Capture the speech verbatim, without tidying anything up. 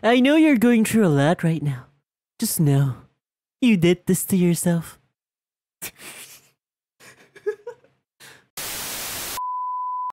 I know you're going through a lot right now. Just know, you did this to yourself.